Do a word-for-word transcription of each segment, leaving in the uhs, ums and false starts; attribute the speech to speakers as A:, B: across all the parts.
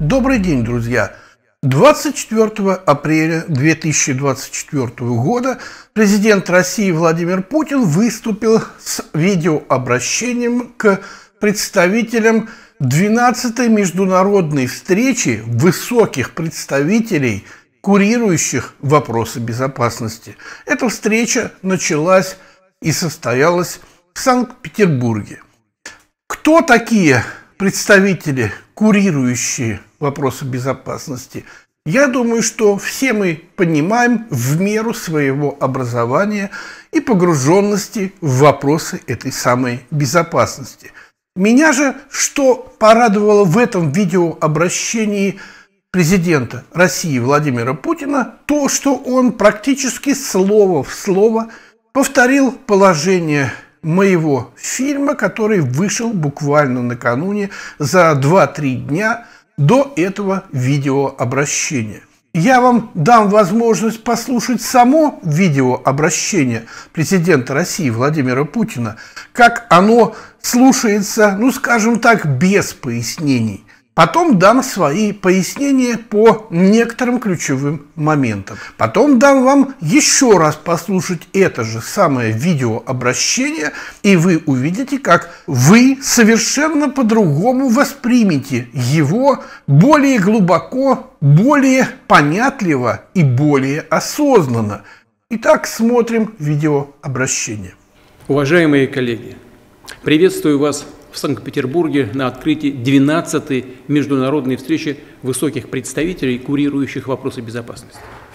A: Добрый день, друзья! двадцать четвёртого апреля две тысячи двадцать четвёртого года президент России Владимир Путин выступил с видеообращением к представителям двенадцатой международной встречи высоких представителей, курирующих вопросы безопасности. Эта встреча началась и состоялась в Санкт-Петербурге. Кто такие представители, курирующие вопросы безопасности? Я думаю, что все мы понимаем в меру своего образования и погруженности в вопросы этой самой безопасности. Меня же что порадовало в этом видеообращении президента России Владимира Путина, то, что он практически слово в слово повторил положение моего фильма, который вышел буквально накануне, за два-три дня до этого видеообращения. Я вам дам возможность послушать само видеообращение президента России Владимира Путина, как оно слушается, ну скажем так, без пояснений. Потом дам свои пояснения по некоторым ключевым моментам. Потом дам вам еще раз послушать это же самое видеообращение, и вы увидите, как вы совершенно по-другому воспримете его более глубоко, более понятливо и более осознанно. Итак, смотрим видеообращение.
B: Уважаемые коллеги, приветствую вас в Санкт-Петербурге на открытии двенадцатой международной встречи высоких представителей, курирующих вопросы безопасности.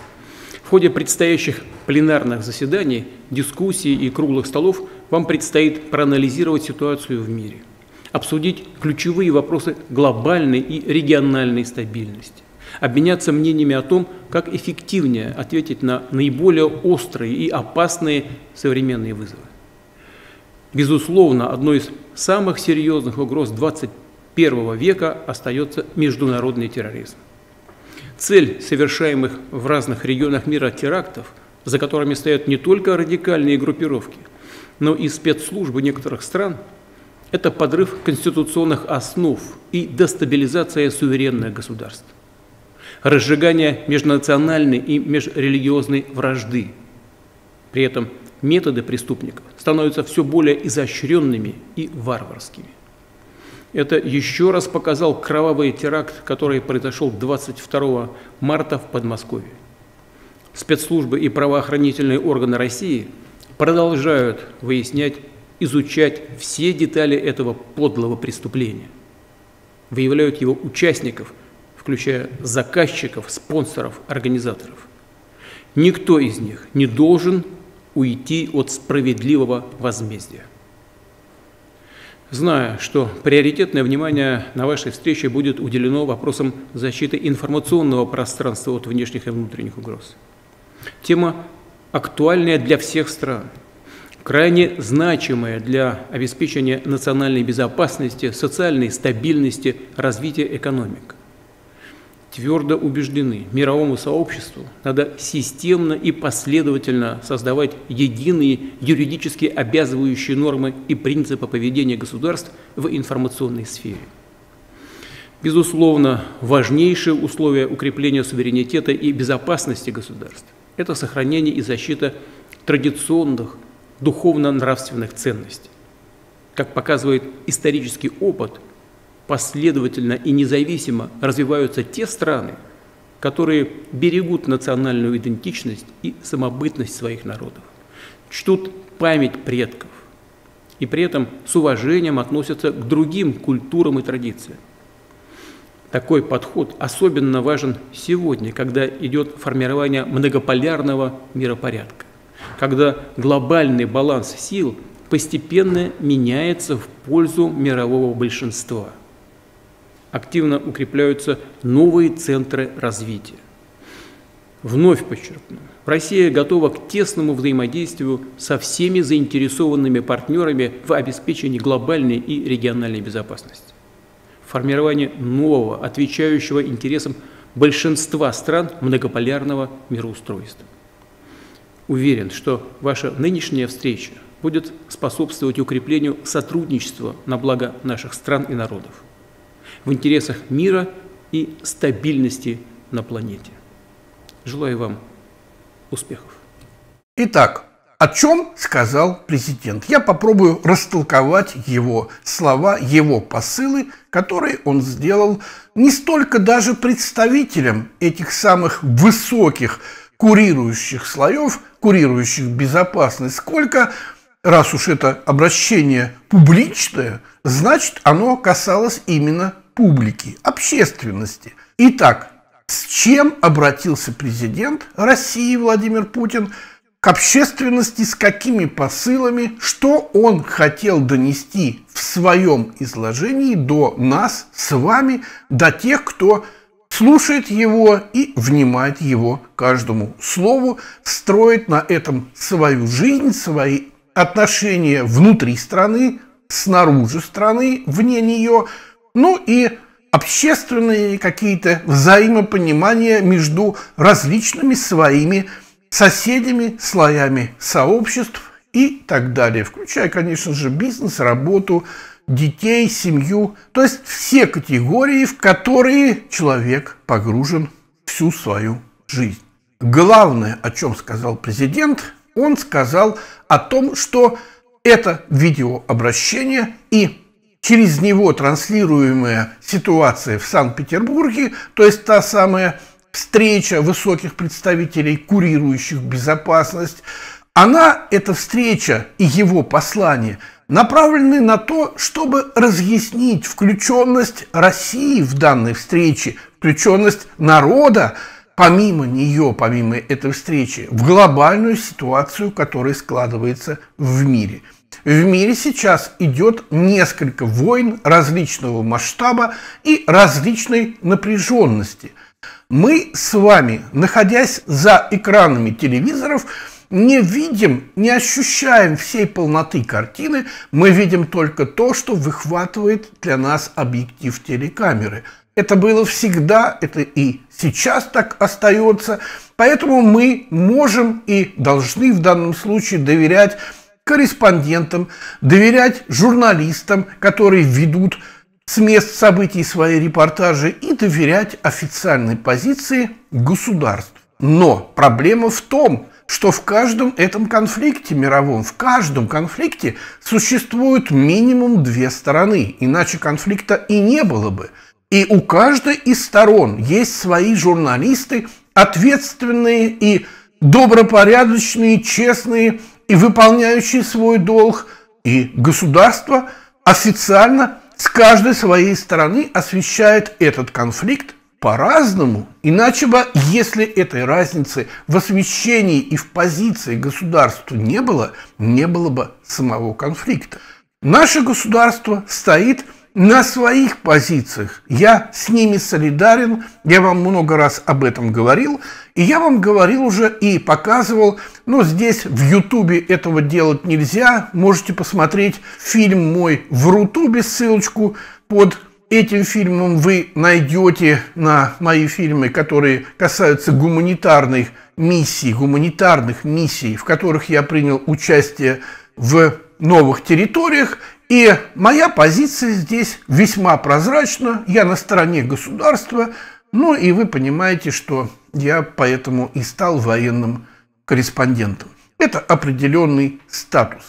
B: В ходе предстоящих пленарных заседаний, дискуссий и круглых столов вам предстоит проанализировать ситуацию в мире, обсудить ключевые вопросы глобальной и региональной стабильности, обменяться мнениями о том, как эффективнее ответить на наиболее острые и опасные современные вызовы. Безусловно, одной из самых серьезных угроз двадцать первого века остается международный терроризм. Цель совершаемых в разных регионах мира терактов, за которыми стоят не только радикальные группировки, но и спецслужбы некоторых стран, это подрыв конституционных основ и дестабилизация суверенных государств, разжигание межнациональной и межрелигиозной вражды. При этом методы преступников становятся все более изощренными и варварскими. Это еще раз показал кровавый теракт, который произошел двадцать второго марта в Подмосковье. Спецслужбы и правоохранительные органы России продолжают выяснять, изучать все детали этого подлого преступления, выявляют его участников, включая заказчиков, спонсоров, организаторов. Никто из них не должен уйти от справедливого возмездия. Зная, что приоритетное внимание на вашей встрече будет уделено вопросам защиты информационного пространства от внешних и внутренних угроз. Тема актуальная для всех стран, крайне значимая для обеспечения национальной безопасности, социальной стабильности, развития экономик. Твердо убеждены, мировому сообществу надо системно и последовательно создавать единые юридически обязывающие нормы и принципы поведения государств в информационной сфере. Безусловно, важнейшие условия укрепления суверенитета и безопасности государств – это сохранение и защита традиционных духовно-нравственных ценностей. Как показывает исторический опыт, последовательно и независимо развиваются те страны, которые берегут национальную идентичность и самобытность своих народов, чтут память предков и при этом с уважением относятся к другим культурам и традициям. Такой подход особенно важен сегодня, когда идет формирование многополярного миропорядка, когда глобальный баланс сил постепенно меняется в пользу мирового большинства. Активно укрепляются новые центры развития. Вновь подчеркну, Россия готова к тесному взаимодействию со всеми заинтересованными партнерами в обеспечении глобальной и региональной безопасности. Формирование нового, отвечающего интересам большинства стран многополярного мироустройства. Уверен, что ваша нынешняя встреча будет способствовать укреплению сотрудничества на благо наших стран и народов, в интересах мира и стабильности на планете. Желаю вам успехов.
A: Итак, о чем сказал президент? Я попробую растолковать его слова, его посылы, которые он сделал не столько даже представителям этих самых высоких курирующих слоев, курирующих безопасность, сколько, раз уж это обращение публичное, значит, оно касалось именно публики, общественности. Итак, с чем обратился президент России Владимир Путин к общественности, с какими посылами, что он хотел донести в своем изложении до нас, с вами, до тех, кто слушает его и внимает его каждому слову, строит на этом свою жизнь, свои отношения внутри страны, снаружи страны, вне нее, ну и общественные какие-то взаимопонимания между различными своими соседями, слоями сообществ и так далее, включая, конечно же, бизнес, работу, детей, семью, то есть все категории, в которые человек погружен всю свою жизнь. Главное, о чем сказал президент, он сказал о том, что это видеообращение и через него транслируемая ситуация в Санкт-Петербурге, то есть та самая встреча высоких представителей, курирующих безопасность, она, эта встреча и его послание направлены на то, чтобы разъяснить включенность России в данной встрече, включенность народа, помимо нее, помимо этой встречи, в глобальную ситуацию, которая складывается в мире. В мире сейчас идет несколько войн различного масштаба и различной напряженности. Мы с вами, находясь за экранами телевизоров, не видим, не ощущаем всей полноты картины, мы видим только то, что выхватывает для нас объектив телекамеры. Это было всегда, это и сейчас так остается, поэтому мы можем и должны в данном случае доверять корреспондентам, доверять журналистам, которые ведут с мест событий свои репортажи, и доверять официальной позиции государств. Но проблема в том, что в каждом этом конфликте мировом, в каждом конфликте существует минимум две стороны, иначе конфликта и не было бы. И у каждой из сторон есть свои журналисты, ответственные и добропорядочные, честные и выполняющие свой долг, и государство официально с каждой своей стороны освещает этот конфликт по-разному. Иначе бы, если этой разницы в освещении и в позиции государства не было, не было бы самого конфликта. Наше государство стоит на своих позициях. Я с ними солидарен, я вам много раз об этом говорил, и я вам говорил уже и показывал, но здесь в Ютубе этого делать нельзя, можете посмотреть фильм мой в Рутубе, ссылочку под этим фильмом вы найдете на мои фильмы, которые касаются гуманитарных миссий, гуманитарных миссий, в которых я принял участие в новых территориях. И моя позиция здесь весьма прозрачна, я на стороне государства, ну и вы понимаете, что я поэтому и стал военным корреспондентом. Это определенный статус.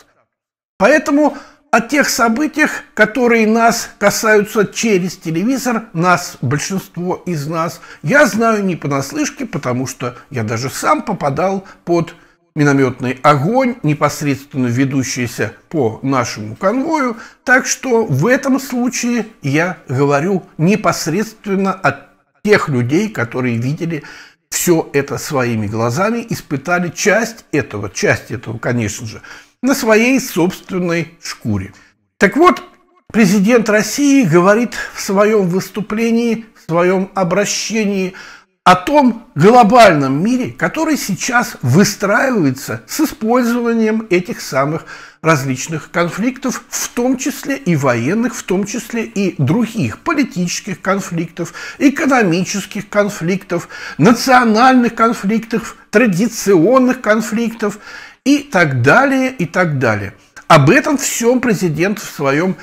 A: Поэтому о тех событиях, которые нас касаются через телевизор, нас, большинство из нас, я знаю не понаслышке, потому что я даже сам попадал под минометный огонь, непосредственно ведущийся по нашему конвою. Так что в этом случае я говорю непосредственно от тех людей, которые видели все это своими глазами, испытали часть этого, часть этого, конечно же, на своей собственной шкуре. Так вот, президент России говорит в своем выступлении, в своем обращении о том глобальном мире, который сейчас выстраивается с использованием этих самых различных конфликтов, в том числе и военных, в том числе и других политических конфликтов, экономических конфликтов, национальных конфликтов, традиционных конфликтов и так далее, и так далее. Об этом всем президент в своем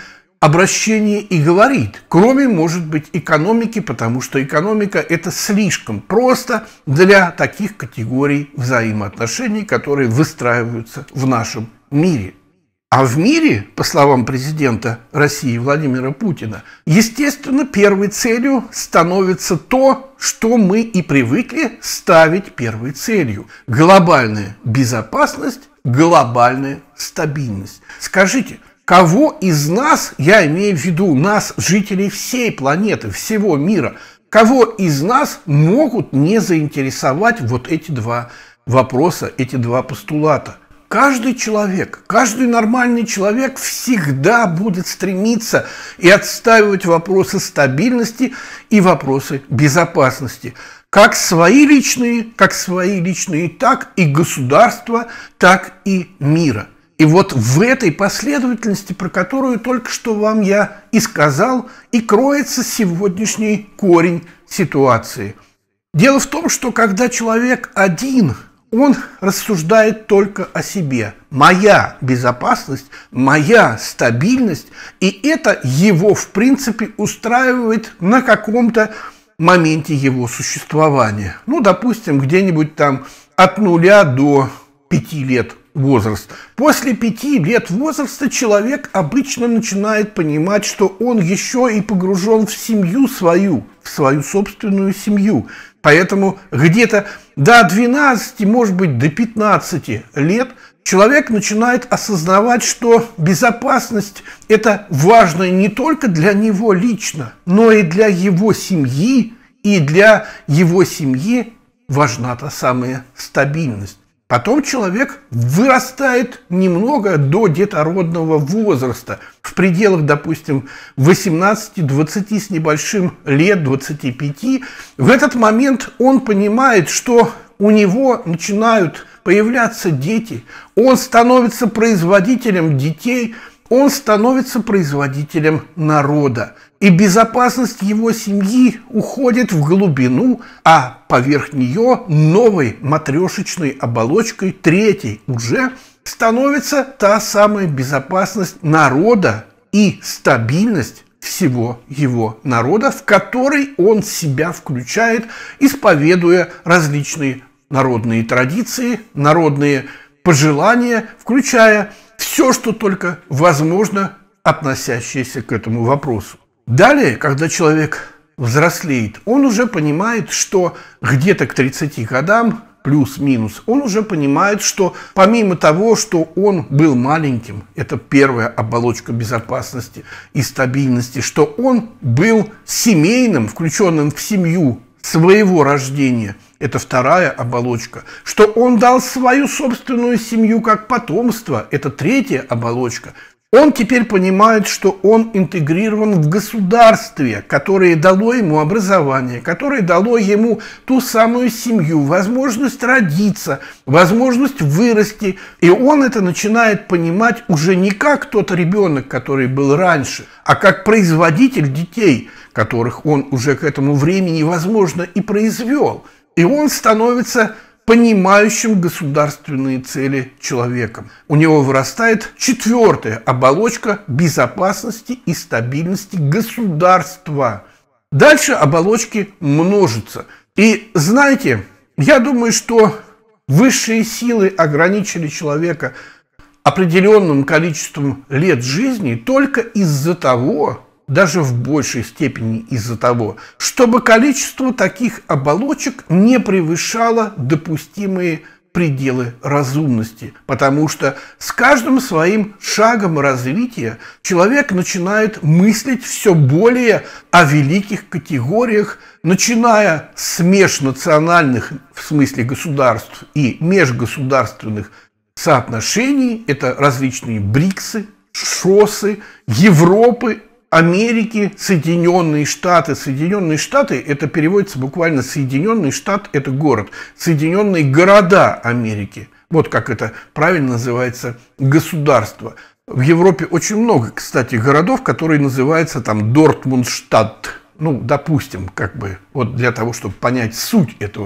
A: обращении и говорит, кроме, может быть, экономики, потому что экономика – это слишком просто для таких категорий взаимоотношений, которые выстраиваются в нашем мире. А в мире, по словам президента России Владимира Путина, естественно, первой целью становится то, что мы и привыкли ставить первой целью – глобальная безопасность, глобальная стабильность. Скажите, кого из нас, я имею в виду нас, жителей всей планеты, всего мира, кого из нас могут не заинтересовать вот эти два вопроса, эти два постулата? Каждый человек, каждый нормальный человек всегда будет стремиться и отстаивать вопросы стабильности и вопросы безопасности. Как свои личные, как свои личные, так и государства, так и мира. И вот в этой последовательности, про которую только что вам я и сказал, и кроется сегодняшний корень ситуации. Дело в том, что когда человек один, он рассуждает только о себе. Моя безопасность, моя стабильность, и это его, в принципе, устраивает на каком-то моменте его существования. Ну, допустим, где-нибудь там от нуля до пяти лет возраст. После пяти лет возраста человек обычно начинает понимать, что он еще и погружен в семью свою, в свою собственную семью. Поэтому где-то до двенадцати, может быть, до пятнадцати лет человек начинает осознавать, что безопасность – это важно не только для него лично, но и для его семьи, и для его семьи важна та самая стабильность. Потом человек вырастает немного до детородного возраста, в пределах, допустим, восемнадцати-двадцати с небольшим лет, двадцати пяти. В этот момент он понимает, что у него начинают появляться дети, он становится производителем детей, он становится производителем народа. И безопасность его семьи уходит в глубину, а поверх нее новой матрешечной оболочкой, третьей уже, становится та самая безопасность народа и стабильность всего его народа, в который он себя включает, исповедуя различные народные традиции, народные пожелания, включая все, что только возможно, относящееся к этому вопросу. Далее, когда человек взрослеет, он уже понимает, что где-то к тридцати годам, плюс-минус, он уже понимает, что помимо того, что он был маленьким, это первая оболочка безопасности и стабильности, что он был семейным, включенным в семью своего рождения, это вторая оболочка, что он дал свою собственную семью как потомство, это третья оболочка. Он теперь понимает, что он интегрирован в государстве, которое дало ему образование, которое дало ему ту самую семью, возможность родиться, возможность вырасти. И он это начинает понимать уже не как тот ребенок, который был раньше, а как производитель детей, которых он уже к этому времени, возможно, и произвел. И он становится понимающим государственные цели человеком. У него вырастает четвертая оболочка безопасности и стабильности государства. Дальше оболочки множатся. И знаете, я думаю, что высшие силы ограничили человека определенным количеством лет жизни только из-за того, даже в большей степени из-за того, чтобы количество таких оболочек не превышало допустимые пределы разумности. Потому что с каждым своим шагом развития человек начинает мыслить все более о великих категориях, начиная с межнациональных, в смысле государств, и межгосударственных соотношений, это различные БРИКСы, ШОСы, Европы, Америки, Соединенные Штаты. Соединенные Штаты, это переводится буквально Соединенный Штат, это город. Соединенные города Америки. Вот как это правильно называется, государство. В Европе очень много, кстати, городов, которые называются там Дортмундштадт. Ну, допустим, как бы, вот для того, чтобы понять суть этого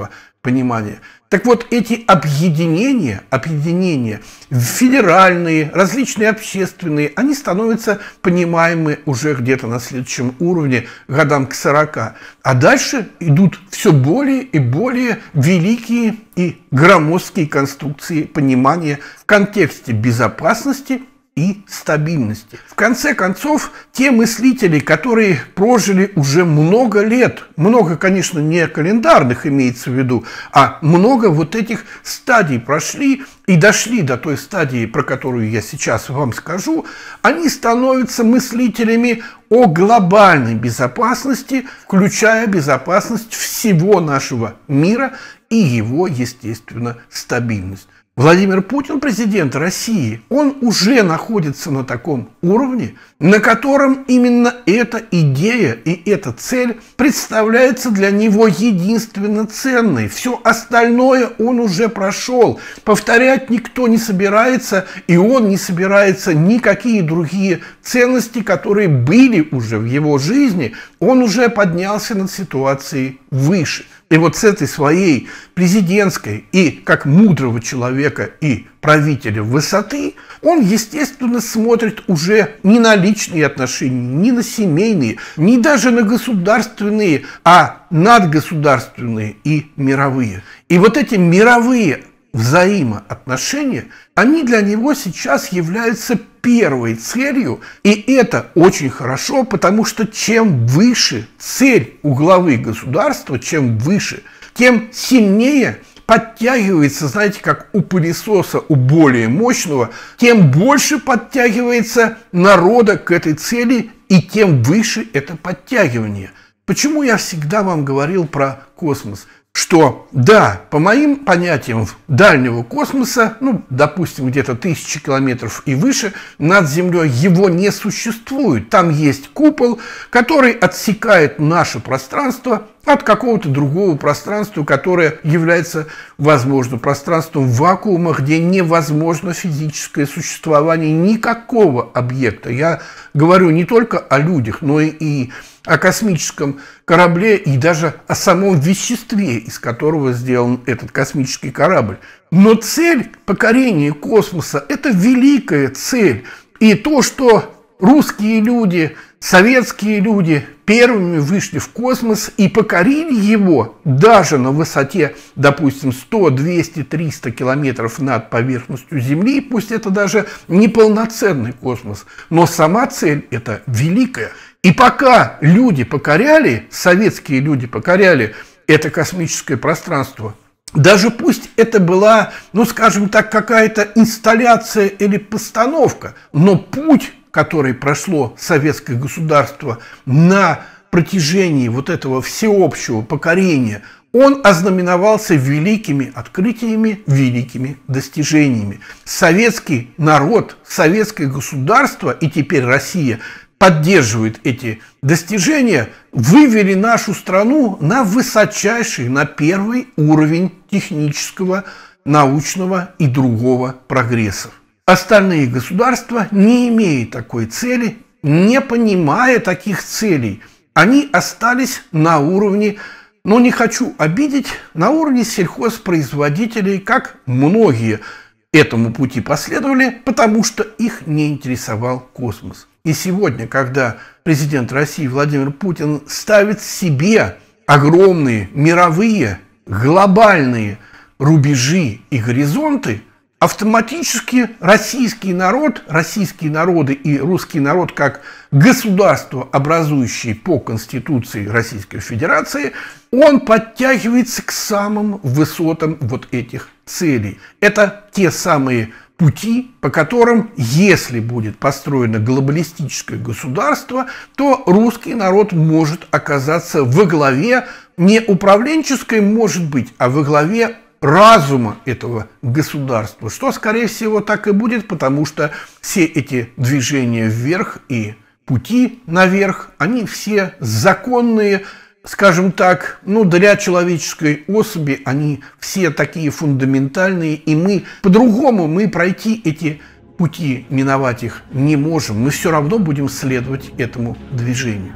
A: понимания. Так вот, эти объединения, объединения федеральные, различные общественные, они становятся понимаемы уже где-то на следующем уровне, годам к сорока. А дальше идут все более и более великие и громоздкие конструкции понимания в контексте безопасности и стабильности. В конце концов, те мыслители, которые прожили уже много лет, много, конечно, не календарных имеется в виду, а много вот этих стадий прошли и дошли до той стадии, про которую я сейчас вам скажу, они становятся мыслителями о глобальной безопасности, включая безопасность всего нашего мира и его, естественно, стабильность. Владимир Путин, президент России, он уже находится на таком уровне, на котором именно эта идея и эта цель представляется для него единственно ценной. Все остальное он уже прошел. Повторять никто не собирается, и он не собирается никакие другие ценности, которые были уже в его жизни, он уже поднялся над ситуацией выше. И вот с этой своей президентской и, как мудрого человека и правителя высоты, он, естественно, смотрит уже не на личные отношения, не на семейные, не даже на государственные, а надгосударственные и мировые. И вот эти мировые взаимоотношения, они для него сейчас являются первой целью, и это очень хорошо, потому что чем выше цель у главы государства, чем выше, тем сильнее подтягивается, знаете, как у пылесоса, у более мощного, тем больше подтягивается народа к этой цели, и тем выше это подтягивание. Почему я всегда вам говорил про космос? Что, да, по моим понятиям дальнего космоса, ну, допустим, где-то тысячи километров и выше, над Землей его не существует. Там есть купол, который отсекает наше пространство от какого-то другого пространства, которое является, возможно, пространством вакуума, где невозможно физическое существование никакого объекта. Я говорю не только о людях, но и о космическом корабле и даже о самом веществе, из которого сделан этот космический корабль. Но цель покорения космоса – это великая цель. И то, что русские люди, советские люди первыми вышли в космос и покорили его даже на высоте, допустим, сто, двести, триста километров над поверхностью Земли, пусть это даже не полноценный космос, но сама цель – это великая. И пока люди покоряли, советские люди покоряли это космическое пространство, даже пусть это была, ну, скажем так, какая-то инсталляция или постановка, но путь, который прошло советское государство на протяжении вот этого всеобщего покорения, он ознаменовался великими открытиями, великими достижениями. Советский народ, советское государство и теперь Россия поддерживают эти достижения, вывели нашу страну на высочайший, на первый уровень технического, научного и другого прогресса. Остальные государства, не имея такой цели, не понимая таких целей, они остались на уровне, но не хочу обидеть, на уровне сельхозпроизводителей, как многие этому пути последовали, потому что их не интересовал космос. И сегодня, когда президент России Владимир Путин ставит себе огромные мировые, глобальные рубежи и горизонты, автоматически российский народ, российские народы и русский народ как государство, образующее по Конституции Российской Федерации, он подтягивается к самым высотам вот этих целей. Это те самые пути, по которым, если будет построено глобалистическое государство, то русский народ может оказаться во главе, не управленческой, может быть, а во главе разума этого государства, что, скорее всего, так и будет, потому что все эти движения вверх и пути наверх, они все законные, скажем так, ну, для человеческой особи, они все такие фундаментальные, и мы по-другому мы пройти эти пути, миновать их не можем. Мы все равно будем следовать этому движению.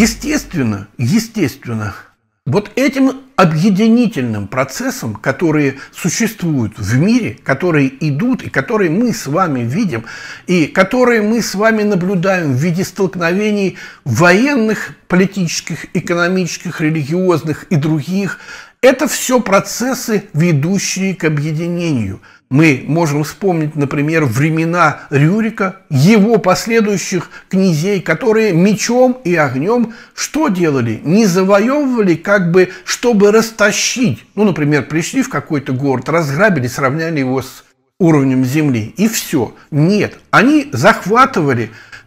A: Естественно, естественно, вот этим объединительным процессом, которые существуют в мире, которые идут и которые мы с вами видим, и которые мы с вами наблюдаем в виде столкновений военных, политических, экономических, религиозных и других, это все процессы, ведущие к объединению. Мы можем вспомнить, например, времена Рюрика, его последующих князей, которые мечом и огнем что делали? Не завоевывали, как бы, чтобы растащить. Ну, например, пришли в какой-то город, разграбили, сравняли его с уровнем земли, и все. Нет, они захватывали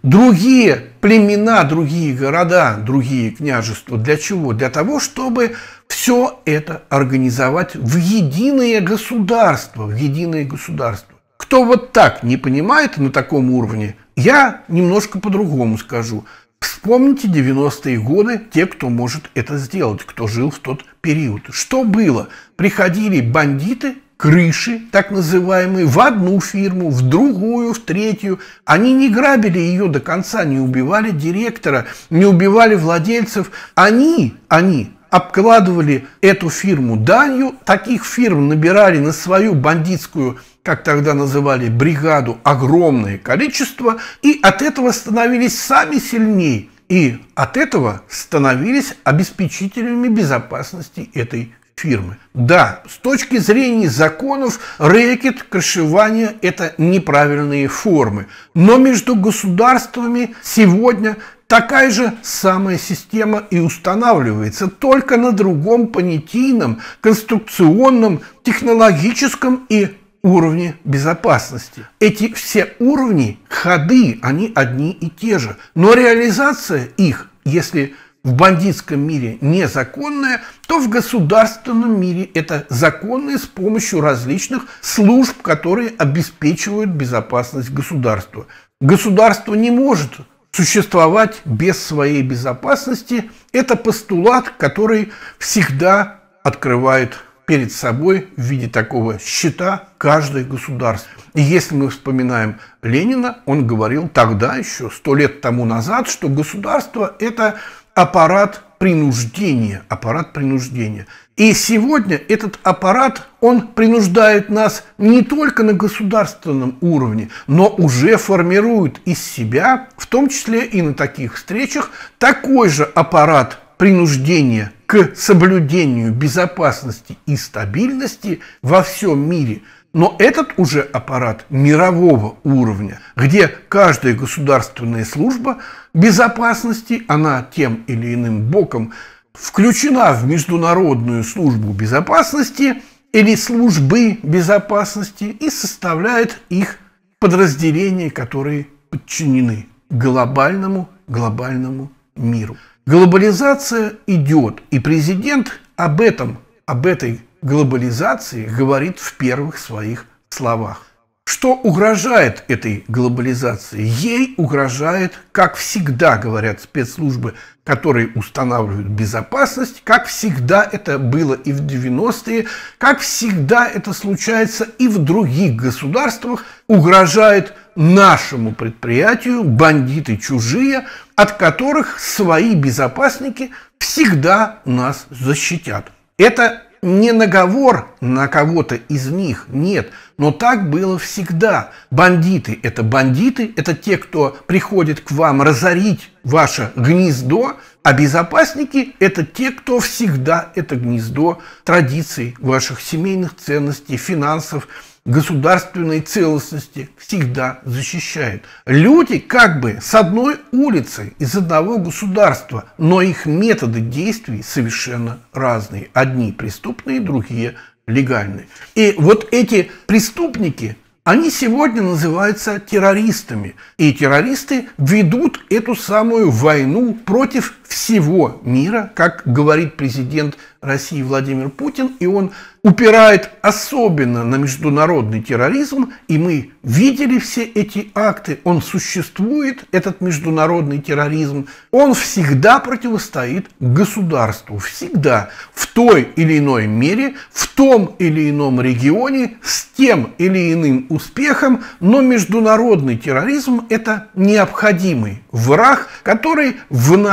A: другие племена, другие города, другие княжества. Для чего? Для того, чтобы все это организовать в единое государство, в единое государство. Кто вот так не понимает на таком уровне, я немножко по-другому скажу. Вспомните девяностые годы, те, кто может это сделать, кто жил в тот период. Что было? Приходили бандиты, крыши, так называемые, в одну фирму, в другую, в третью. Они не грабили ее до конца, не убивали директора, не убивали владельцев. Они, они обкладывали эту фирму данью, таких фирм набирали на свою бандитскую, как тогда называли, бригаду, огромное количество, и от этого становились сами сильнее, и от этого становились обеспечителями безопасности этой фирмы. Да, с точки зрения законов, рэкет, крышевание – это неправильные формы, но между государствами сегодня такая же самая система и устанавливается, только на другом понятийном, конструкционном, технологическом и уровне безопасности. Эти все уровни, ходы, они одни и те же, но реализация их, если в бандитском мире незаконная, то в государственном мире это законное с помощью различных служб, которые обеспечивают безопасность государства. Государство не может существовать без своей безопасности. Это постулат, который всегда открывает перед собой в виде такого щита каждое государство. И если мы вспоминаем Ленина, он говорил тогда еще, сто лет тому назад, что государство – это аппарат принуждения, аппарат принуждения. И сегодня этот аппарат, он принуждает нас не только на государственном уровне, но уже формирует из себя, в том числе и на таких встречах, такой же аппарат принуждения к соблюдению безопасности и стабильности во всем мире. Но этот уже аппарат мирового уровня, где каждая государственная служба безопасности, она тем или иным боком включена в международную службу безопасности или службы безопасности и составляет их подразделения, которые подчинены глобальному, глобальному миру. Глобализация идет, и президент об этом, об этой глобализации говорит в первых своих словах. Что угрожает этой глобализации? Ей угрожает, как всегда говорят спецслужбы, которые устанавливают безопасность, как всегда это было и в девяностые, как всегда это случается и в других государствах, угрожает нашему предприятию бандиты чужие, от которых свои безопасники всегда нас защитят. Это не наговор на кого-то из них, нет, но так было всегда. Бандиты – это бандиты, это те, кто приходит к вам разорить ваше гнездо, а безопасники – это те, кто всегда это гнездо традиций, ваших семейных ценностей, финансов, государственной целостности всегда защищает. Люди как бы с одной улицы, из одного государства, но их методы действий совершенно разные. Одни преступные, другие легальные. И вот эти преступники, они сегодня называются террористами. И террористы ведут эту самую войну против всего мира, как говорит президент России Владимир Путин, и он упирает особенно на международный терроризм, и мы видели все эти акты, он существует, этот международный терроризм, он всегда противостоит государству, всегда, в той или иной мере, в том или ином регионе, с тем или иным успехом, но международный терроризм – это необходимый враг, который в нашей системе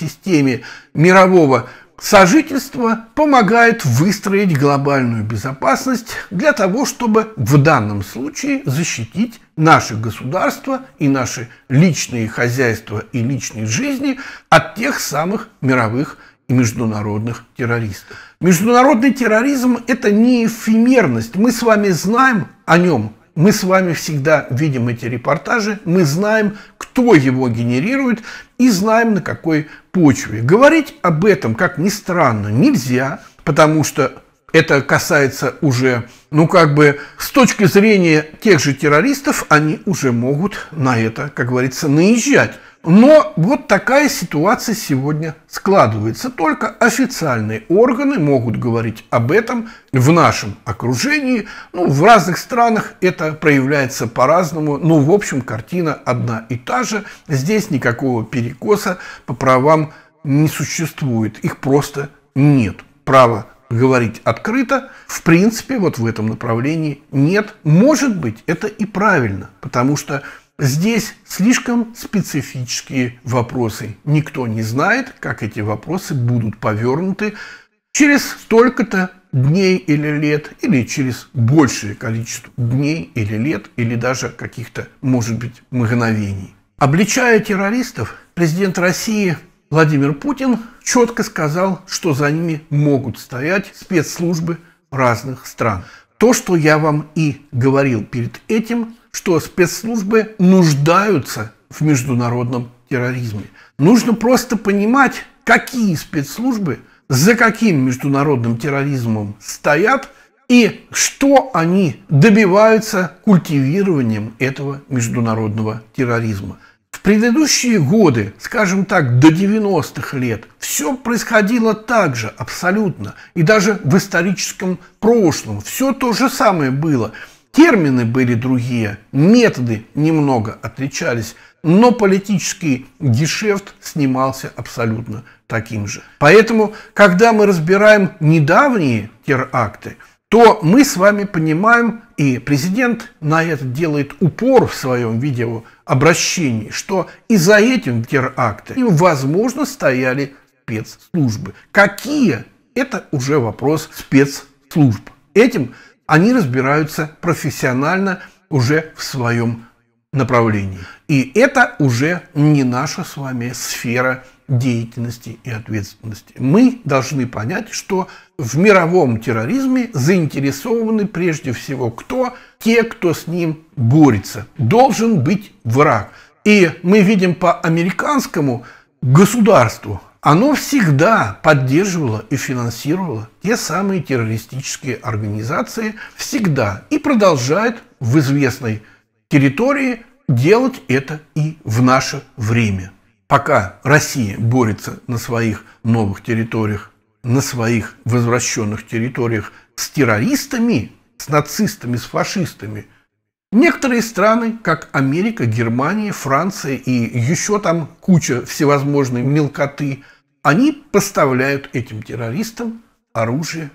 A: системе мирового сожительства помогает выстроить глобальную безопасность для того, чтобы в данном случае защитить наше государство и наши личные хозяйства и личные жизни от тех самых мировых и международных террористов. Международный терроризм – это не эфемерность. Мы с вами знаем о нем. Мы с вами всегда видим эти репортажи, мы знаем, кто его генерирует и знаем, на какой почве. Говорить об этом, как ни странно, нельзя, потому что это касается уже, ну как бы, с точки зрения тех же террористов, они уже могут на это, как говорится, наезжать. Но вот такая ситуация сегодня складывается. Только официальные органы могут говорить об этом в нашем окружении. Ну, в разных странах это проявляется по-разному. Но, в общем, картина одна и та же. Здесь никакого перекоса по правам не существует. Их просто нет. Право говорить открыто, в принципе, вот в этом направлении нет. Может быть, это и правильно, потому что здесь слишком специфические вопросы. Никто не знает, как эти вопросы будут повернуты через столько-то дней или лет, или через большее количество дней или лет, или даже каких-то, может быть, мгновений. Обличая террористов, президент России Владимир Путин четко сказал, что за ними могут стоять спецслужбы разных стран. То, что я вам и говорил перед этим, что спецслужбы нуждаются в международном терроризме. Нужно просто понимать, какие спецслужбы за каким международным терроризмом стоят и что они добиваются культивированием этого международного терроризма. В предыдущие годы, скажем так, до девяностых лет, все происходило так же, абсолютно. И даже в историческом прошлом все то же самое было. Термины были другие, методы немного отличались, но политический гешефт снимался абсолютно таким же. Поэтому, когда мы разбираем недавние теракты, то мы с вами понимаем, и президент на это делает упор в своем видеообращении, что и за этим терактом, возможно, стояли спецслужбы. Какие? Это уже вопрос спецслужб. Этим они разбираются профессионально уже в своем направлении. И это уже не наша с вами сфера деятельности и ответственности. Мы должны понять, что в мировом терроризме заинтересованы прежде всего кто? Те, кто с ним борется. Должен быть враг. И мы видим по американскому государству, оно всегда поддерживало и финансировало те самые террористические организации, всегда, и продолжает в известной территории делать это и в наше время. Пока Россия борется на своих новых территориях, на своих возвращенных территориях с террористами, с нацистами, с фашистами, некоторые страны, как Америка, Германия, Франция и еще там куча всевозможной мелкоты, они поставляют этим террористам оружие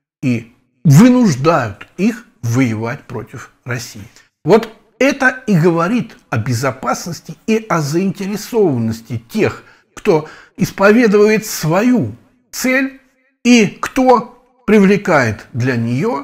A: и вынуждают их воевать против России. Вот это и говорит о безопасности и о заинтересованности тех, кто исповедует свою цель и кто привлекает для нее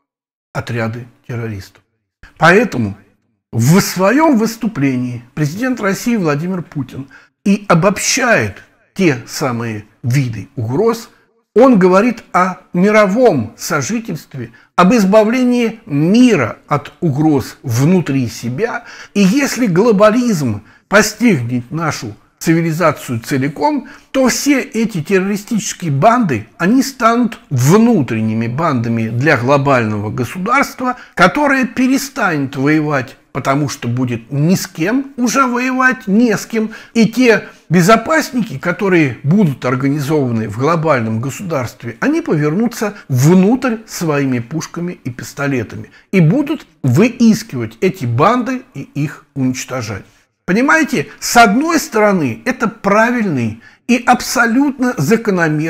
A: отряды террористов. Поэтому в своем выступлении президент России Владимир Путин и обобщает те самые виды угроз. Он говорит о мировом сожительстве, об избавлении мира от угроз внутри себя. И если глобализм постигнет нашу цивилизацию целиком, то все эти террористические банды, они станут внутренними бандами для глобального государства, которое перестанет воевать, потому что будет ни с кем уже воевать, не с кем. И те безопасники, которые будут организованы в глобальном государстве, они повернутся внутрь своими пушками и пистолетами и будут выискивать эти банды и их уничтожать. Понимаете, с одной стороны, это правильный и абсолютно закономерный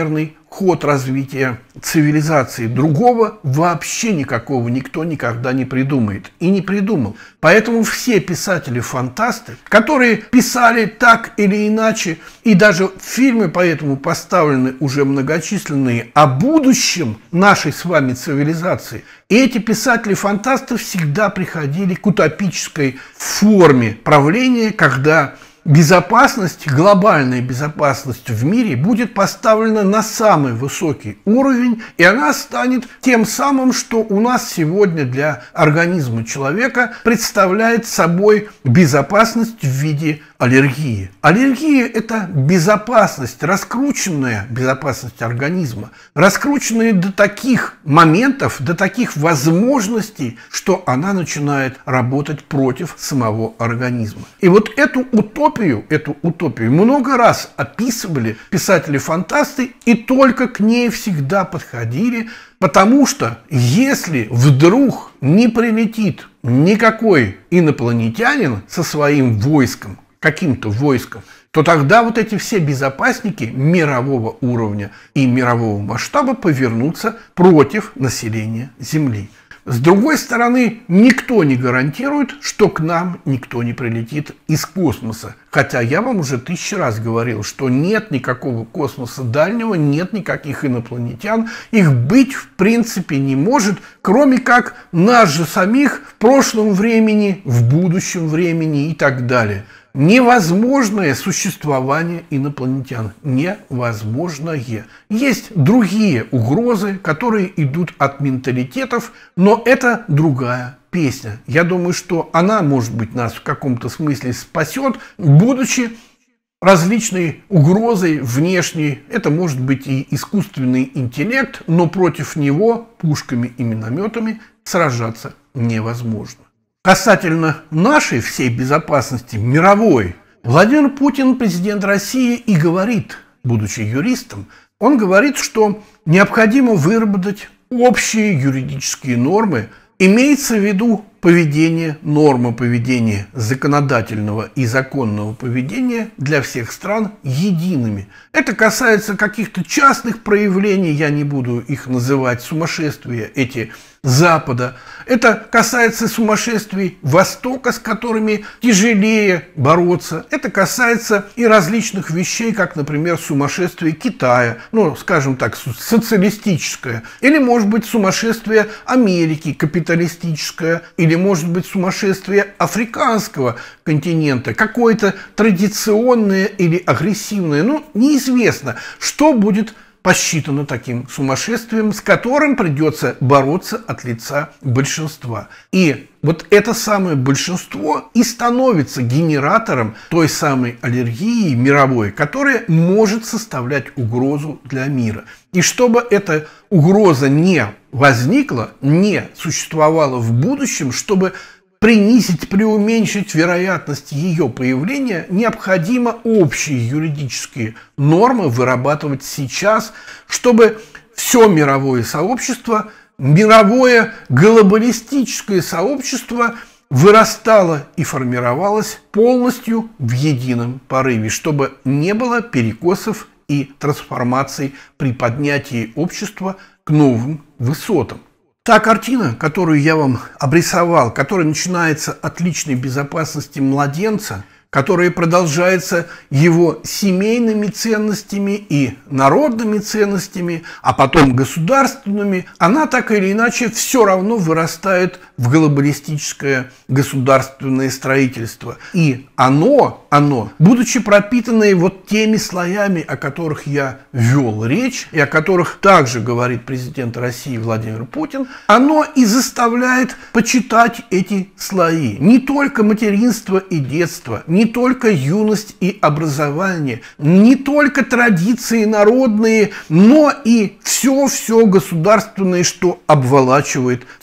A: ход развития цивилизации. Другого вообще никакого никто никогда не придумает и не придумал. Поэтому все писатели-фантасты, которые писали так или иначе, и даже фильмы поэтому поставлены уже многочисленные о будущем нашей с вами цивилизации, эти писатели-фантасты всегда приходили к утопической форме правления, когда безопасность, глобальная безопасность в мире будет поставлена на самый высокий уровень, и она станет тем самым, что у нас сегодня для организма человека представляет собой безопасность в виде аллергии. Аллергия – это безопасность, раскрученная безопасность организма, раскрученная до таких моментов, до таких возможностей, что она начинает работать против самого организма. И вот эту утопию, эту утопию много раз описывали писатели-фантасты и только к ней всегда подходили, потому что если вдруг не прилетит никакой инопланетянин со своим войском, каким-то войском, то тогда вот эти все безопасники мирового уровня и мирового масштаба повернутся против населения Земли. С другой стороны, никто не гарантирует, что к нам никто не прилетит из космоса. Хотя я вам уже тысячу раз говорил, что нет никакого космоса дальнего, нет никаких инопланетян. Их быть в принципе не может, кроме как нас же самих в прошлом времени, в будущем времени и так далее. Невозможное существование инопланетян. Невозможное. Есть другие угрозы, которые идут от менталитетов, но это другая песня. Я думаю, что она, может быть, нас в каком-то смысле спасет, будучи различной угрозой внешней. Это может быть и искусственный интеллект, но против него пушками и минометами сражаться невозможно. Касательно нашей всей безопасности мировой, Владимир Путин, президент России, и говорит, будучи юристом, он говорит, что необходимо выработать общие юридические нормы, имеется в виду поведение, нормы поведения законодательного и законного поведения для всех стран едиными. Это касается каких-то частных проявлений, я не буду их называть, сумасшествия эти Запада. Это касается сумасшествий Востока, с которыми тяжелее бороться. Это касается и различных вещей, как, например, сумасшествие Китая, ну, скажем так, социалистическое. Или, может быть, сумасшествие Америки, капиталистическое. Или, может быть, сумасшествие африканского континента, какое-то традиционное или агрессивное. Ну, неизвестно, что будет посчитано таким сумасшествием, с которым придется бороться от лица большинства. И вот это самое большинство и становится генератором той самой аллергии мировой, которая может составлять угрозу для мира. И чтобы эта угроза не возникла, не существовала в будущем, чтобы принизить, преуменьшить вероятность ее появления, необходимо общие юридические нормы вырабатывать сейчас, чтобы все мировое сообщество, мировое глобалистическое сообщество вырастало и формировалось полностью в едином порыве, чтобы не было перекосов и трансформаций при поднятии общества к новым высотам. Та картина, которую я вам обрисовал, которая начинается от личной безопасности младенца, которая продолжается его семейными ценностями и народными ценностями, а потом государственными, она так или иначе все равно вырастает в глобалистическое государственное строительство. И оно, оно, будучи пропитанное вот теми слоями, о которых я вел речь, и о которых также говорит президент России Владимир Путин, оно и заставляет почитать эти слои. Не только материнство и детство, не только юность и образование, не только традиции народные, но и все-все государственное, что обволачивает те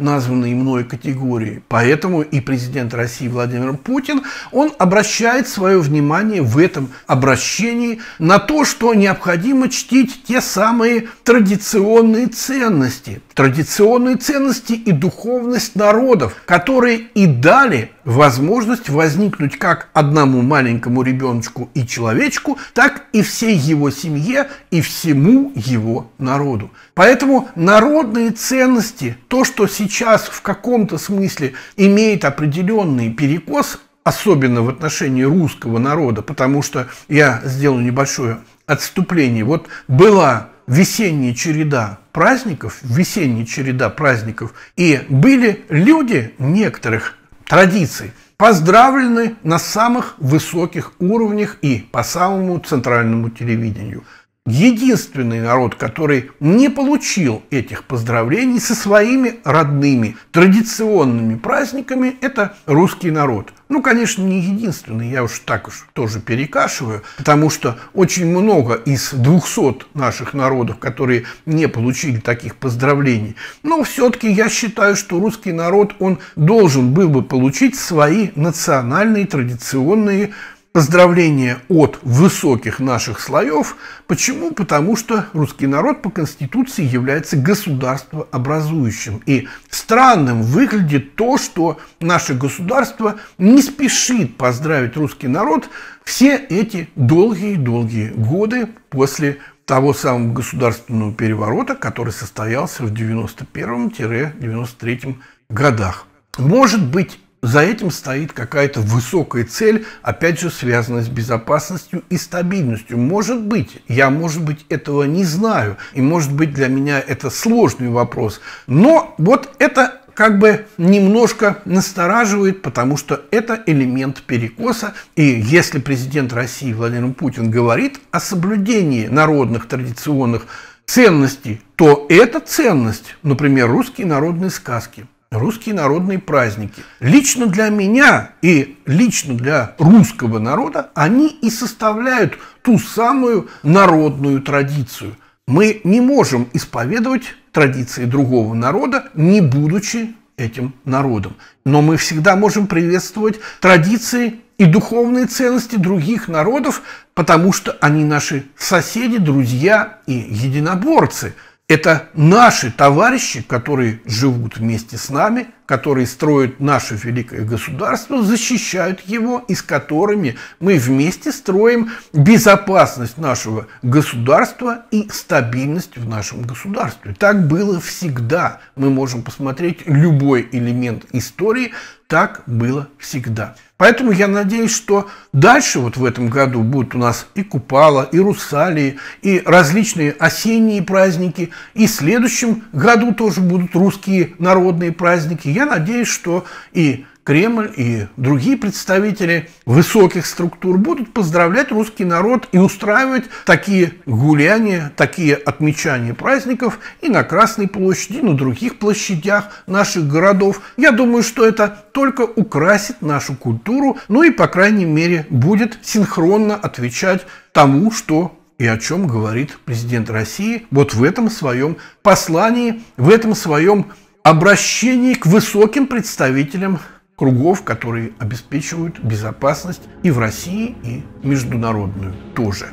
A: названные мной категории. Поэтому и президент России Владимир Путин, он обращает свое внимание в этом обращении на то, что необходимо чтить те самые традиционные ценности. Традиционные ценности и духовность народов, которые и дали возможность возникнуть как одному маленькому ребеночку и человечку, так и всей его семье и всему его народу. Поэтому народные ценности, то, что сейчас в каком-то смысле имеет определенный перекос, особенно в отношении русского народа, потому что я сделаю небольшое отступление. Вот была весенняя череда праздников, весенняя череда праздников, и были люди некоторых традиций поздравлены на самых высоких уровнях и по самому центральному телевидению. Единственный народ, который не получил этих поздравлений со своими родными традиционными праздниками, это русский народ. Ну, конечно, не единственный, я уж так уж тоже перекашиваю, потому что очень много из двухсот наших народов, которые не получили таких поздравлений. Но все-таки я считаю, что русский народ, он должен был бы получить свои национальные традиционные поздравления от высоких наших слоев. Почему? Потому что русский народ по Конституции является государствообразующим. И странным выглядит то, что наше государство не спешит поздравить русский народ все эти долгие-долгие годы после того самого государственного переворота, который состоялся в девяносто первом — девяносто третьем годах. Может быть, за этим стоит какая-то высокая цель, опять же, связанная с безопасностью и стабильностью. Может быть, я, может быть, этого не знаю, и, может быть, для меня это сложный вопрос. Но вот это как бы немножко настораживает, потому что это элемент перекоса. И если президент России Владимир Путин говорит о соблюдении народных традиционных ценностей, то эта ценность, например, русские народные сказки, русские народные праздники, лично для меня и лично для русского народа, они и составляют ту самую народную традицию. Мы не можем исповедовать традиции другого народа, не будучи этим народом. Но мы всегда можем приветствовать традиции и духовные ценности других народов, потому что они наши соседи, друзья и единоборцы. Это наши товарищи, которые живут вместе с нами, которые строят наше великое государство, защищают его, и с которыми мы вместе строим безопасность нашего государства и стабильность в нашем государстве. Так было всегда. Мы можем посмотреть любой элемент истории, так было всегда. Поэтому я надеюсь, что дальше вот в этом году будут у нас и Купала, и Русалии, и различные осенние праздники, и в следующем году тоже будут русские народные праздники. Я надеюсь, что и Кремль, и другие представители высоких структур будут поздравлять русский народ и устраивать такие гуляния, такие отмечания праздников и на Красной площади, и на других площадях наших городов. Я думаю, что это только украсит нашу культуру, ну и, по крайней мере, будет синхронно отвечать тому, что и о чем говорит президент России вот в этом своем послании, в этом своем обращении к высоким представителям кругов, которые обеспечивают безопасность и в России, и международную тоже.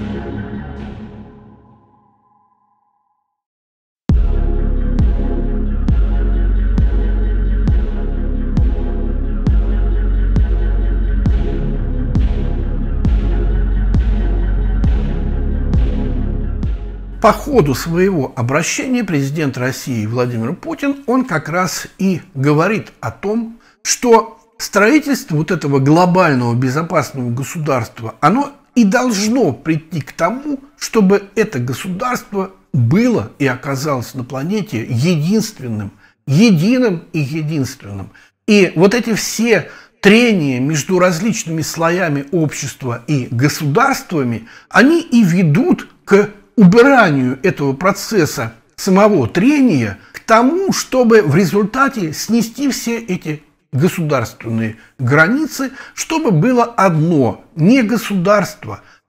A: По ходу своего обращения президент России Владимир Путин, он как раз и говорит о том, что строительство вот этого глобального безопасного государства, оно и должно прийти к тому, чтобы это государство было и оказалось на планете единственным, единым и единственным. И вот эти все трения между различными слоями общества и государствами, они и ведут к убиранию этого процесса самого трения, к тому, чтобы в результате снести все эти государственные границы, чтобы было одно, не государство, а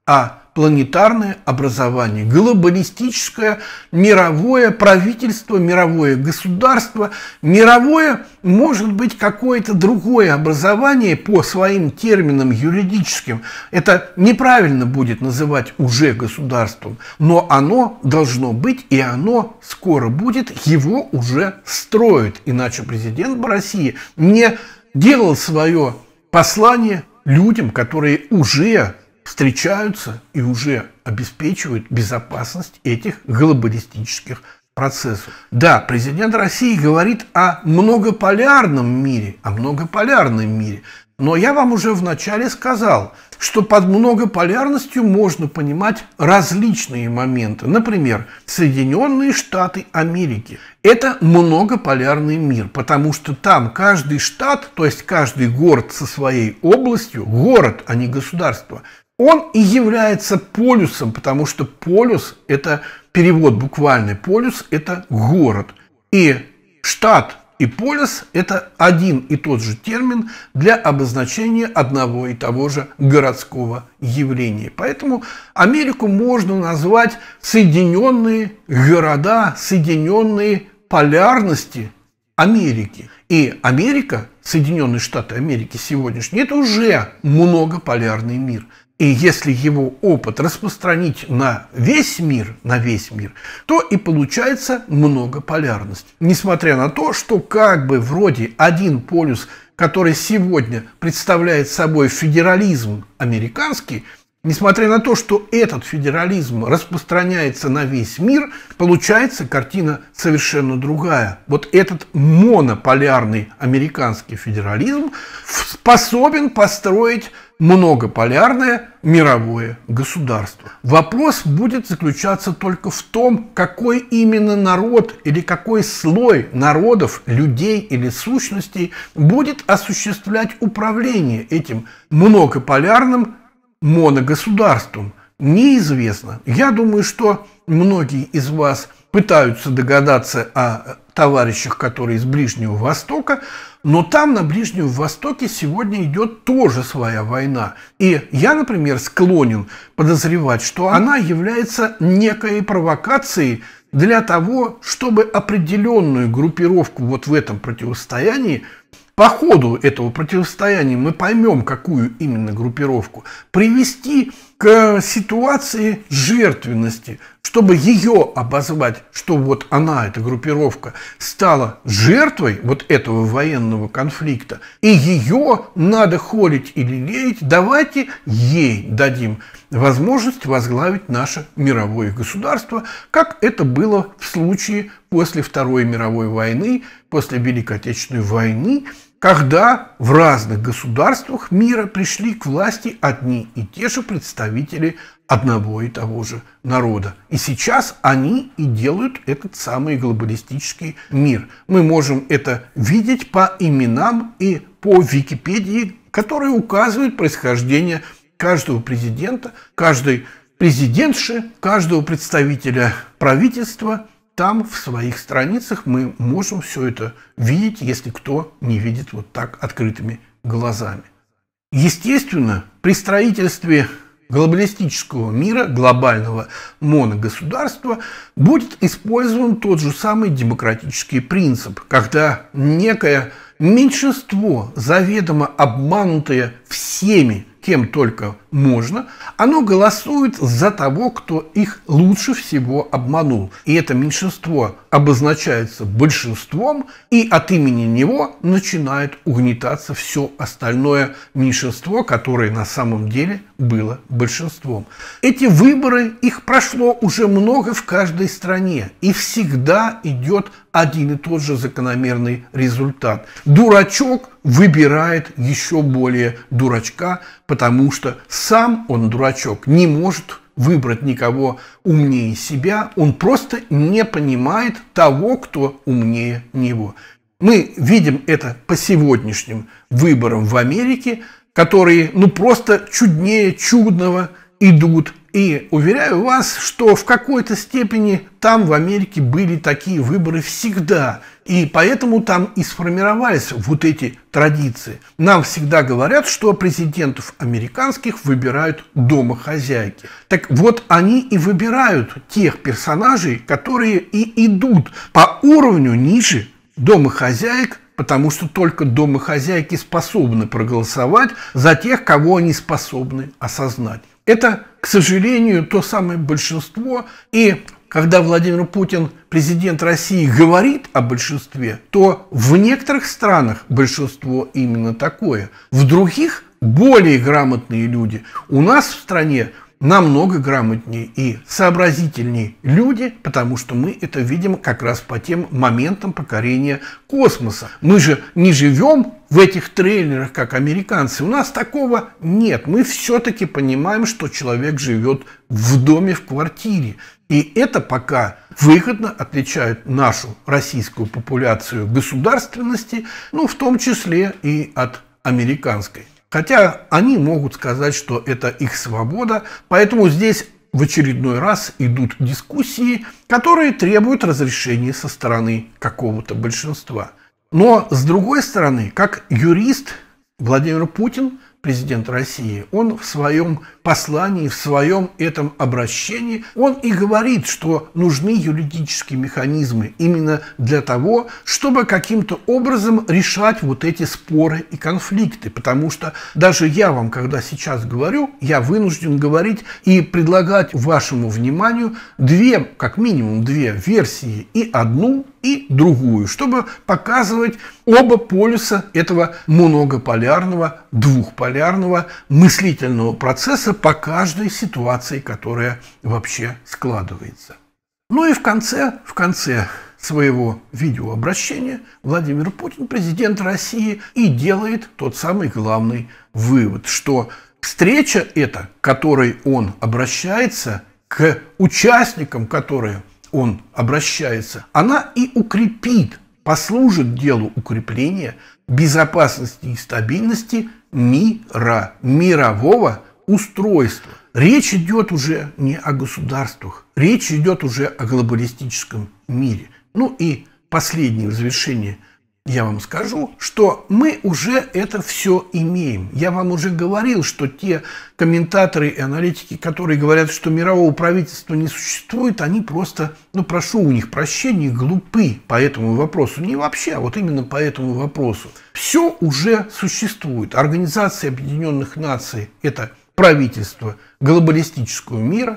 A: планетарное образование, глобалистическое мировое правительство, мировое государство, мировое, может быть, какое-то другое образование по своим терминам юридическим. Это неправильно будет называть уже государством, но оно должно быть, и оно скоро будет, его уже строят. Иначе президент России не делал свое послание людям, которые уже встречаются и уже обеспечивают безопасность этих глобалистических процессов. Да, президент России говорит о многополярном мире, о многополярном мире. Но я вам уже вначале сказал, что под многополярностью можно понимать различные моменты. Например, Соединенные Штаты Америки. Это многополярный мир, потому что там каждый штат, то есть каждый город со своей областью, город, а не государство, он и является полюсом, потому что полюс – это перевод буквальный, полюс – это город. И штат и полюс – это один и тот же термин для обозначения одного и того же городского явления. Поэтому Америку можно назвать Соединенные города, Соединенные полярности Америки. И Америка, Соединенные Штаты Америки сегодняшние, это уже многополярный мир. И если его опыт распространить на весь мир, на весь мир, то и получается многополярность. Несмотря на то, что как бы вроде один полюс, который сегодня представляет собой федерализм американский, несмотря на то, что этот федерализм распространяется на весь мир, получается картина совершенно другая. Вот этот монополярный американский федерализм способен построить многополярное мировое государство. Вопрос будет заключаться только в том, какой именно народ или какой слой народов, людей или сущностей будет осуществлять управление этим многополярным моногосударством. Неизвестно. Я думаю, что многие из вас пытаются догадаться о товарищах, которые из Ближнего Востока, но там, на Ближнем Востоке, сегодня идет тоже своя война. И я, например, склонен подозревать, что она является некой провокацией для того, чтобы определенную группировку вот в этом противостоянии, по ходу этого противостояния мы поймем, какую именно группировку, привести к ситуации жертвенности, чтобы ее обозвать, что вот она, эта группировка, стала жертвой вот этого военного конфликта, и ее надо холить или лелеять, давайте ей дадим возможность возглавить наше мировое государство, как это было в случае после Второй мировой войны, после Великой Отечественной войны, когда в разных государствах мира пришли к власти одни и те же представители одного и того же народа. И сейчас они и делают этот самый глобалистический мир. Мы можем это видеть по именам и по Википедии, которые указывают происхождение каждого президента, каждой президентши, каждого представителя правительства. Там в своих страницах мы можем все это видеть, если кто не видит вот так открытыми глазами. Естественно, при строительстве глобалистического мира, глобального моногосударства, будет использован тот же самый демократический принцип, когда некое меньшинство, заведомо обманутое всеми, кем только можно, оно голосует за того, кто их лучше всего обманул. И это меньшинство обозначается большинством, и от имени него начинает угнетаться все остальное меньшинство, которое на самом деле было большинством. Эти выборы, их прошло уже много в каждой стране, и всегда идет один и тот же закономерный результат. Дурачок выбирает еще более дурачка, потому что сам он, дурачок, не может выбрать никого умнее себя, он просто не понимает того, кто умнее него. Мы видим это по сегодняшним выборам в Америке, которые ну просто чуднее чудного идут. И уверяю вас, что в какой-то степени там в Америке были такие выборы всегда. И поэтому там и сформировались вот эти традиции. Нам всегда говорят, что президентов американских выбирают домохозяйки. Так вот, они и выбирают тех персонажей, которые и идут по уровню ниже домохозяек, потому что только домохозяйки способны проголосовать за тех, кого они способны осознать. Это, к сожалению, то самое большинство. И когда Владимир Путин, президент России, говорит о большинстве, то в некоторых странах большинство именно такое. В других более грамотные люди. У нас в стране намного грамотнее и сообразительнее люди, потому что мы это видим как раз по тем моментам покорения космоса. Мы же не живем в этих трейлерах, как американцы. У нас такого нет. Мы все-таки понимаем, что человек живет в доме, в квартире. И это пока выгодно отличает нашу российскую популяцию государственности, ну, в том числе и от американской. Хотя они могут сказать, что это их свобода, поэтому здесь в очередной раз идут дискуссии, которые требуют разрешения со стороны какого-то большинства. Но, с другой стороны, как юрист, Владимир Путин, президент России, он в своем послании, в своем этом обращении, он и говорит, что нужны юридические механизмы именно для того, чтобы каким-то образом решать вот эти споры и конфликты. Потому что даже я вам, когда сейчас говорю, я вынужден говорить и предлагать вашему вниманию две, как минимум две версии, и одну, и другую, чтобы показывать оба полюса этого многополярного, двухполярного мыслительного процесса по каждой ситуации, которая вообще складывается. Ну и в конце, в конце своего видеообращения Владимир Путин, президент России, и делает тот самый главный вывод, что встреча эта, к которой он обращается, к участникам, которые он обращается, она и укрепит, послужит делу укрепления безопасности и стабильности мира, мирового устройства. Речь идет уже не о государствах, речь идет уже о глобалистическом мире. Ну и последнее в завершение я вам скажу, что мы уже это все имеем. Я вам уже говорил, что те комментаторы и аналитики, которые говорят, что мирового правительства не существует, они просто, ну прошу у них прощения, глупы по этому вопросу. Не вообще, а вот именно по этому вопросу. Все уже существует. Организация Объединенных Наций – это правительство глобалистического мира.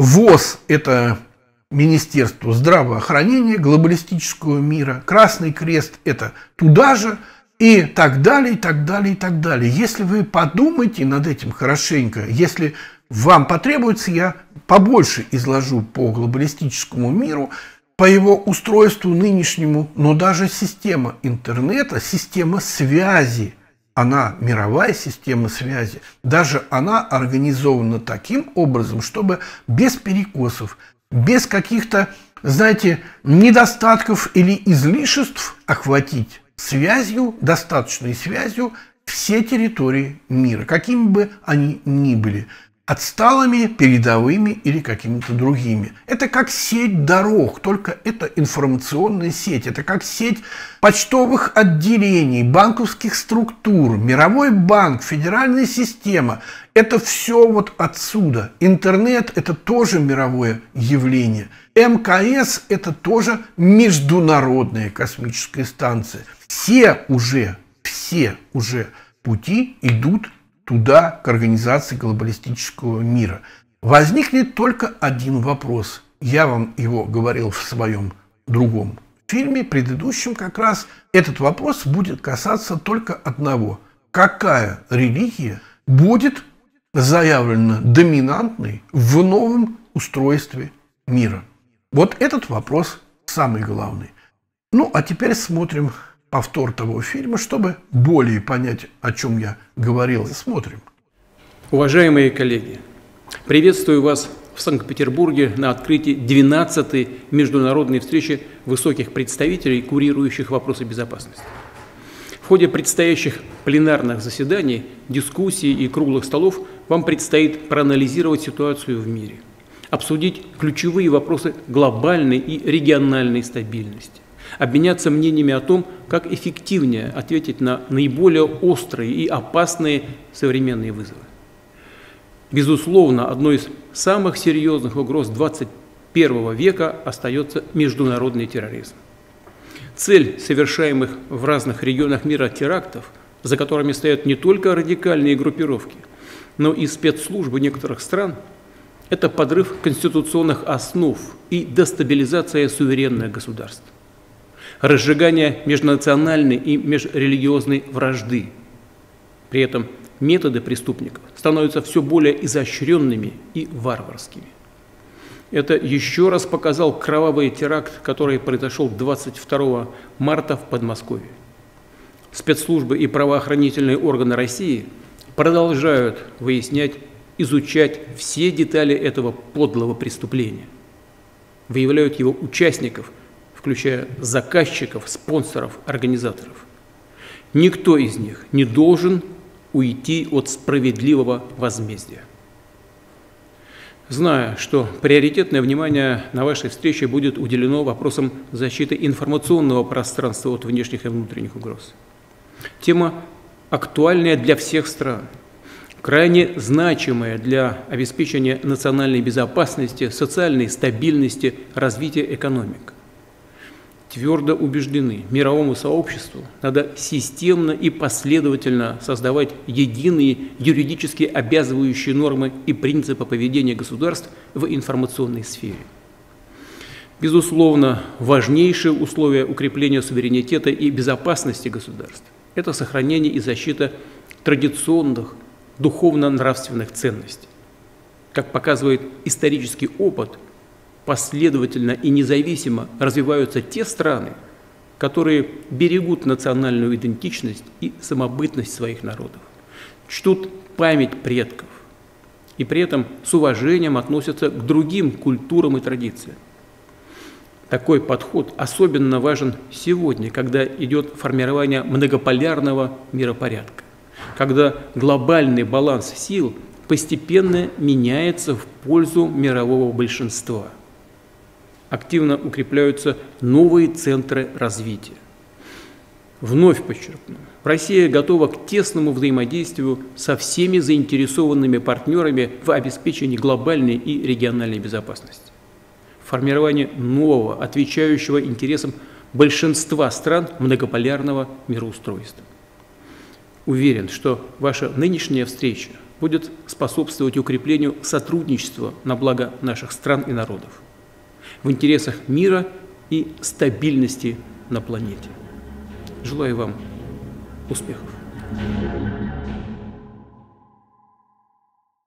A: ВОЗ – это Министерство здравоохранения глобалистического мира, Красный Крест – это туда же, и так далее, и так далее, и так далее. Если вы подумаете над этим хорошенько, если вам потребуется, я побольше изложу по глобалистическому миру, по его устройству нынешнему, но даже система интернета, система связи, она, мировая система связи, даже она организована таким образом, чтобы без перекосов, без каких-то, знаете, недостатков или излишеств охватить связью, достаточной связью все территории мира, какими бы они ни были, отсталыми, передовыми или какими-то другими. Это как сеть дорог, только это информационная сеть, это как сеть почтовых отделений, банковских структур, мировой банк, федеральная система. Это все вот отсюда. Интернет – это тоже мировое явление. эм ка эс – это тоже международная космическая станция. Все уже, все уже пути идут туда, к организации глобалистического мира. Возникнет только один вопрос. Я вам его говорил в своем другом фильме, предыдущем как раз. Этот вопрос будет касаться только одного. Какая религия будет заявлена доминантной в новом устройстве мира? Вот этот вопрос самый главный. Ну, а теперь смотрим повтор того фильма, чтобы более понять, о чем я говорил. Смотрим.
B: Уважаемые коллеги, приветствую вас в Санкт-Петербурге на открытии двенадцатой международной встречи высоких представителей, курирующих вопросы безопасности. В ходе предстоящих пленарных заседаний, дискуссий и круглых столов вам предстоит проанализировать ситуацию в мире, обсудить ключевые вопросы глобальной и региональной стабильности, обменяться мнениями о том, как эффективнее ответить на наиболее острые и опасные современные вызовы. Безусловно, одной из самых серьезных угроз двадцать первого века остается международный терроризм. Цель совершаемых в разных регионах мира терактов, за которыми стоят не только радикальные группировки, но и спецслужбы некоторых стран, это подрыв конституционных основ и дестабилизация суверенных государств, разжигание межнациональной и межрелигиозной вражды. При этом методы преступников становятся все более изощренными и варварскими. Это еще раз показал кровавый теракт, который произошел двадцать второго марта в Подмосковье. Спецслужбы и правоохранительные органы России продолжают выяснять, изучать все детали этого подлого преступления, выявляют его участников, включая заказчиков, спонсоров, организаторов. Никто из них не должен уйти от справедливого возмездия. Зная, что приоритетное внимание на вашей встрече будет уделено вопросам защиты информационного пространства от внешних и внутренних угроз. Тема актуальная для всех стран, крайне значимая для обеспечения национальной безопасности, социальной стабильности, развития экономик. Твердо убеждены, мировому сообществу надо системно и последовательно создавать единые юридически обязывающие нормы и принципы поведения государств в информационной сфере. Безусловно, важнейшее условие укрепления суверенитета и безопасности государств – это сохранение и защита традиционных духовно-нравственных ценностей. Как показывает исторический опыт, последовательно и независимо развиваются те страны, которые берегут национальную идентичность и самобытность своих народов, чтут память предков и при этом с уважением относятся к другим культурам и традициям. Такой подход особенно важен сегодня, когда идет формирование многополярного миропорядка, когда глобальный баланс сил постепенно меняется в пользу мирового большинства. Активно укрепляются новые центры развития. Вновь подчеркну, Россия готова к тесному взаимодействию со всеми заинтересованными партнерами в обеспечении глобальной и региональной безопасности. Формирование нового, отвечающего интересам большинства стран многополярного мироустройства. Уверен, что ваша нынешняя встреча будет способствовать укреплению сотрудничества на благо наших стран и народов, в интересах мира и стабильности на планете. Желаю вам успехов.